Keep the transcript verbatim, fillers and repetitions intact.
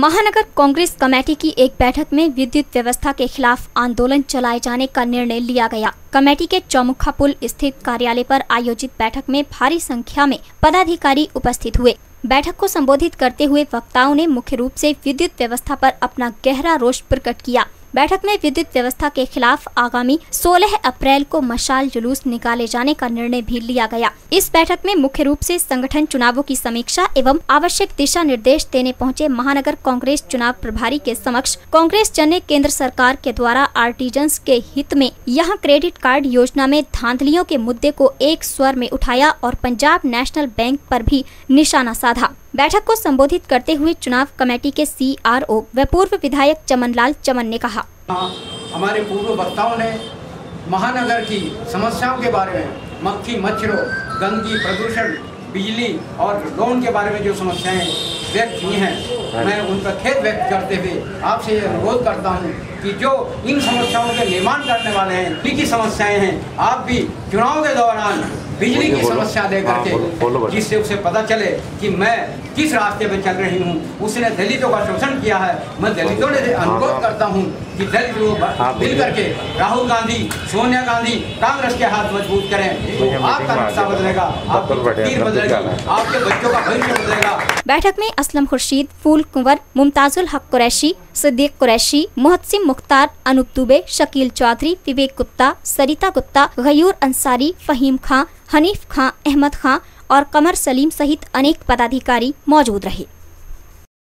महानगर कांग्रेस कमेटी की एक बैठक में विद्युत व्यवस्था के खिलाफ आंदोलन चलाए जाने का निर्णय लिया गया। कमेटी के चौमुखा पुल स्थित कार्यालय पर आयोजित बैठक में भारी संख्या में पदाधिकारी उपस्थित हुए। बैठक को संबोधित करते हुए वक्ताओं ने मुख्य रूप से विद्युत व्यवस्था पर अपना गहरा रोष प्रकट किया। बैठक में विद्युत व्यवस्था के खिलाफ आगामी सोलह अप्रैल को मशाल जुलूस निकाले जाने का निर्णय भी लिया गया। इस बैठक में मुख्य रूप से संगठन चुनावों की समीक्षा एवं आवश्यक दिशा निर्देश देने पहुंचे महानगर कांग्रेस चुनाव प्रभारी के समक्ष कांग्रेस जन ने केंद्र सरकार के द्वारा आर्टिजन्स के हित में यहां क्रेडिट कार्ड योजना में धांधलियों के मुद्दे को एक स्वर में उठाया और पंजाब नेशनल बैंक पर भी निशाना साधा। बैठक को संबोधित करते हुए चुनाव कमेटी के सी आर ओ व पूर्व विधायक चमनलाल चमन ने कहा, हमारे पूर्व वक्ताओं ने महानगर की समस्याओं के बारे में, मक्खी मच्छरों, गंदगी, प्रदूषण, बिजली और लोन के बारे में जो समस्याएं व्यक्त की हैं, मैं उन पर खेद व्यक्त करते हुए आपसे ये अनुरोध करता हूं कि जो इन समस्याओं के निर्माण करने वाले हैं, बिजली की समस्याएं हैं, आप भी चुनाव के दौरान बिजली की समस्या लेकर के, जिससे उसे पता चले कि मैं किस रास्ते पे चल रही हूँ। उसने दलितों का शोषण किया है। मैं दलितों ने अनुरोध करता हूँ कि दलित लोग मिल करके राहुल गांधी, सोनिया गांधी, कांग्रेस के हाथ मजबूत करें तो आपका नक्शा बदलेगा, आपकी तकदीर बदलेगी, आपके बच्चों का भविष्य बदलेगा। बैठक में असलम खुर्शीद, फूल कुंवर, मुमताजुल हक कुरैशी, सिद्दीक कुरैशी, मुहत्सिम मुख्तार, अनूप दुबे, शकील चौधरी, विवेक गुप्ता, सरिता गुप्ता, गयूर अंसारी, फहीम खां, हनीफ खां, अहमद खां और कमर सलीम सहित अनेक पदाधिकारी मौजूद रहे।